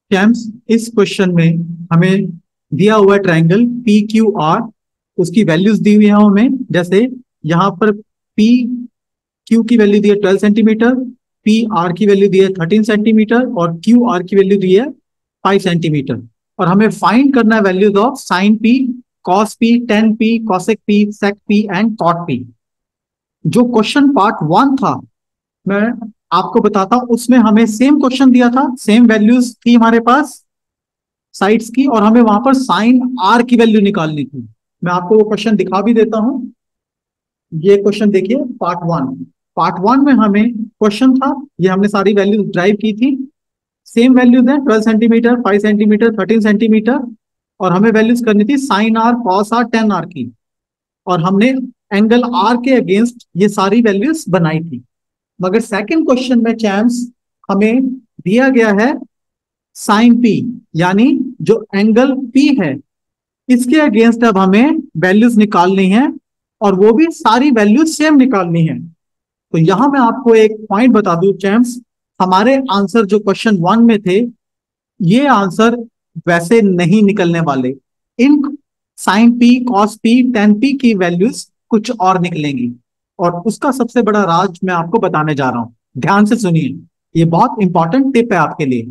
Champs, इस question में हमें दिया हुआ ट्रायंगल पी क्यू आर, उसकी वैल्यूज दी हुई है हमें। जैसे यहाँ पर पी क्यू की वैल्यू दी है 12 सेंटीमीटर, पी आर की वैल्यू दी है 13 सेंटीमीटर और क्यू आर की वैल्यू दी है 5 सेंटीमीटर। और हमें फाइंड करना है values of sine P, cos P, tan P, cosec P, sec P and cot P. जो क्वेश्चन पार्ट वन था, मैं आपको बताता हूं, उसमें हमें सेम क्वेश्चन दिया था, सेम वैल्यूज थी हमारे पास साइड्स की, और हमें वहां पर साइन आर की वैल्यू निकालनी थी। मैं आपको वो क्वेश्चन दिखा भी देता हूं। ये क्वेश्चन देखिए, पार्ट वन में हमें क्वेश्चन था, ये हमने सारी वैल्यूज ड्राइव की थी। सेम वैल्यूज है, 12 सेंटीमीटर, 5 सेंटीमीटर, 13 सेंटीमीटर। और हमें वैल्यूज करनी थी sine R, cos R, tan R की। और हमने एंगल आर के अगेंस्ट ये सारी वैल्यूज बनाई थी। मगर सेकंड क्वेश्चन में चैम्स हमें दिया गया है साइन पी, यानी जो एंगल पी है इसके अगेंस्ट अब हमें वैल्यूज निकालनी है, और वो भी सारी वैल्यूज सेम निकालनी है। तो यहां मैं आपको एक पॉइंट बता दूं चैम्प्स, हमारे आंसर जो क्वेश्चन वन में थे, ये आंसर वैसे नहीं निकलने वाले। इन sine P, cos P, tan P की वैल्यूज कुछ और निकलेंगी, और उसका सबसे बड़ा राज मैं आपको बताने जा रहा हूं। ध्यान से सुनिए, ये बहुत इंपॉर्टेंट टिप है आपके लिए।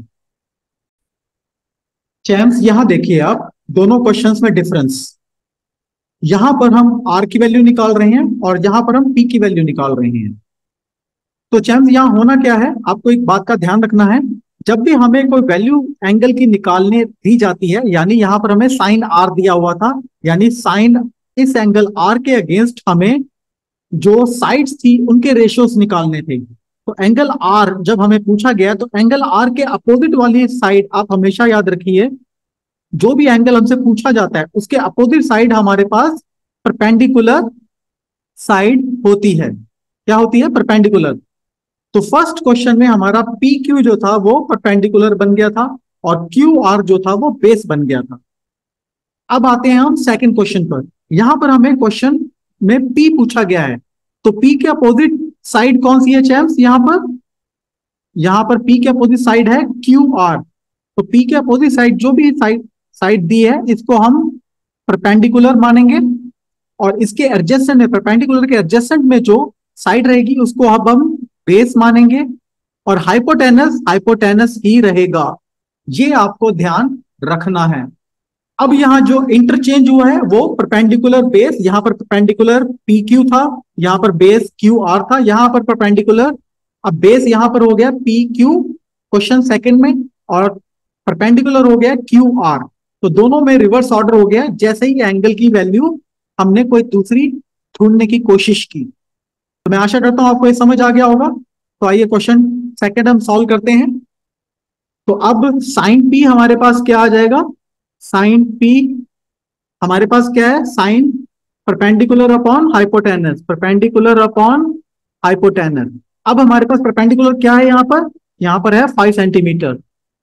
चैम्प्स, यहां देखिए आप, दोनों क्वेश्चंस में डिफरेंस। यहां पर हम आर की वैल्यू निकाल रहे हैं और यहां पर हम पी की वैल्यू निकाल रहे हैं। तो चैम्प्स, यहां होना क्या है, आपको एक बात का ध्यान रखना है। जब भी हमें कोई वैल्यू एंगल की निकालने दी जाती है, यानी यहां पर हमें साइन आर दिया हुआ था, यानी साइन इस एंगल आर के अगेंस्ट हमें जो साइड्स थी उनके रेशियोज निकालने थे। तो एंगल आर जब हमें पूछा गया, तो एंगल आर के अपोजिट वाली साइड आप हमेशा याद रखिए, जो भी एंगल हमसे पूछा जाता है उसके अपोजिट साइड हमारे पास परपेंडिकुलर साइड होती है। क्या होती है? परपेंडिकुलर। तो फर्स्ट क्वेश्चन में हमारा पी क्यू जो था वो परपेंडिकुलर बन गया था, और क्यू आर जो था वो बेस बन गया था। अब आते हैं हम सेकंड क्वेश्चन पर। यहां पर हमें क्वेश्चन में पी पूछा गया है, तो पी के अपोजिट साइड कौन सी है चैम्प्स? यहां पर पी के अपोजिट साइड है क्यू आर। तो पी के अपोजिट साइड जो भी साइड साइड दी है, इसको हम परपेंडिकुलर मानेंगे, और इसके एडजेसेंट में, परपेंडिकुलर के एडजेसेंट में जो साइड रहेगी उसको अब हम बेस मानेंगे, और हाइपोटेनस हाइपोटेनस ही रहेगा। ये आपको ध्यान रखना है। अब यहां जो इंटरचेंज हुआ है वो परपेंडिकुलर बेस, यहां पर परपेंडिकुलर पी क्यू था, यहां पर बेस क्यू आर था, यहां पर परपेंडिकुलर, अब बेस यहां पर हो गया पी क्यू क्वेश्चन सेकंड में, और परपेंडिकुलर हो गया क्यू आर। तो दोनों में रिवर्स ऑर्डर हो गया, जैसे ही एंगल की वैल्यू हमने कोई दूसरी ढूंढने की कोशिश की। तो मैं आशा करता हूं आपको ये समझ आ गया होगा। तो आइए क्वेश्चन सेकंड हम सॉल्व करते हैं। तो अब साइन पी हमारे पास क्या आ जाएगा? साइन पी हमारे पास क्या है? Sine perpendicular upon hypotenuse, perpendicular upon hypotenuse. अब हमारे पास परपेंडिकुलर क्या है यहां पर है 5 सेंटीमीटर,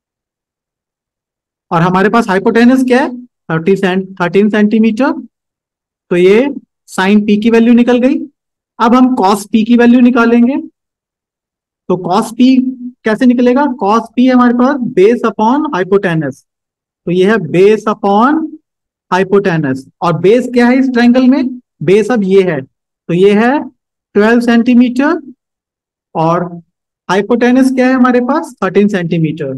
और हमारे पास हाइपोटेनस क्या है? 13 सेंटीमीटर। तो ये साइन पी की वैल्यू निकल गई। अब हम कॉस पी की वैल्यू निकालेंगे। तो कॉस पी कैसे निकलेगा? कॉस पी हमारे पास बेस अपॉन हाइपोटेनस, तो ये है बेस अपॉन हाइपोटेनस। और बेस क्या है इस ट्रायंगल में? बेस अब ये है, तो ये है 12 सेंटीमीटर, और हाइपोटेनस क्या है हमारे पास? 13 सेंटीमीटर।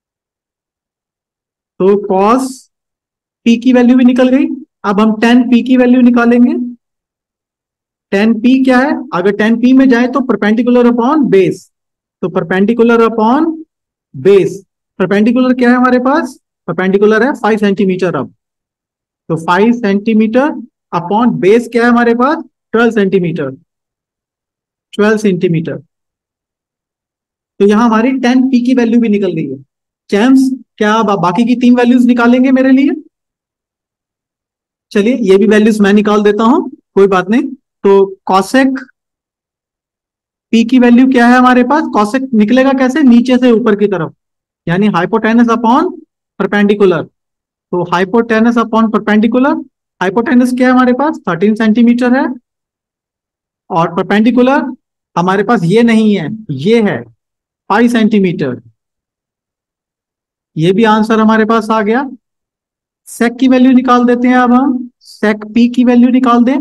तो कॉस पी की वैल्यू भी निकल गई। अब हम टेन पी की वैल्यू निकालेंगे। टेन पी क्या है? अगर टेन पी में जाए तो परपेंडिकुलर अपॉन बेस, तो परपेंडिकुलर अपॉन बेस, परपेंडिकुलर क्या है हमारे पास? परपेंडिकुलर है 5 सेंटीमीटर। अब तो 5 सेंटीमीटर अपॉन बेस क्या है हमारे पास? 12 सेंटीमीटर, 12 सेंटीमीटर। तो यहां हमारी टेन पी की वैल्यू भी निकल गई है। चैम्स, क्या आप बाकी की तीन वैल्यूज निकालेंगे मेरे लिए? चलिए, ये भी वैल्यूज मैं निकाल देता हूं, कोई बात नहीं। तो कॉसेक पी की वैल्यू क्या है हमारे पास? कॉसेक निकलेगा कैसे? नीचे से ऊपर की तरफ, यानी हाइपोटेनस अपॉन परपेंडिकुलर। तो हाइपोटेनस अपॉन परपेंडिकुलर, हाइपोटेनस क्या है हमारे पास? 13 सेंटीमीटर है, और परपेंडिकुलर हमारे पास ये नहीं है, ये है 5 सेंटीमीटर। ये भी आंसर हमारे पास आ गया। सेक की वैल्यू निकाल देते हैं। अब हम सेक पी की वैल्यू निकाल दें।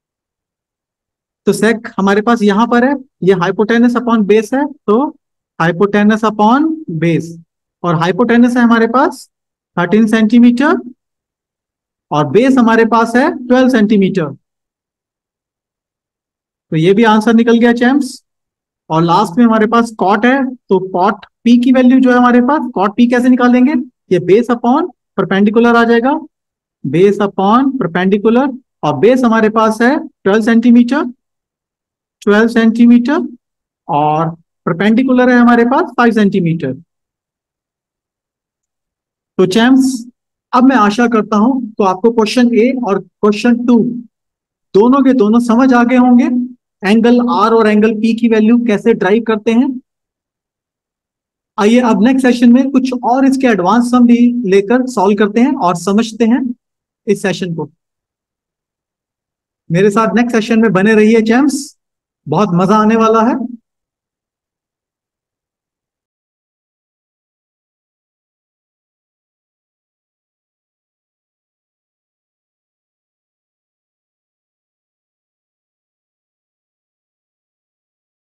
तो सेक हमारे पास यहां पर है, ये हाइपोटेनस अपॉन बेस है, तो हाइपोटेनस अपॉन बेस, और हाइपोटेनस है हमारे पास 13 सेंटीमीटर, और बेस हमारे पास है 12 सेंटीमीटर। तो ये भी आंसर निकल गया चैम्प्स। और लास्ट में हमारे पास कॉट है, तो कॉट पी की वैल्यू जो है हमारे पास, कॉट पी कैसे निकालेंगे, ये बेस अपॉन परपेंडिकुलर आ जाएगा, बेस अपॉन परपेंडिकुलर, और बेस हमारे पास है 12 सेंटीमीटर, 12 सेंटीमीटर, और परपेंडिकुलर है हमारे पास 5 सेंटीमीटर। तो चैम्प्स, अब मैं आशा करता हूं तो आपको क्वेश्चन ए और क्वेश्चन 2 दोनों के दोनों समझ आ गए होंगे, एंगल आर और एंगल पी की वैल्यू कैसे ड्राइव करते हैं। आइए अब नेक्स्ट सेशन में कुछ और इसके एडवांस सम भी लेकर सॉल्व करते हैं और समझते हैं इस सेशन को। मेरे साथ नेक्स्ट सेशन में बने रहिए चैम्प्स, बहुत मजा आने वाला है।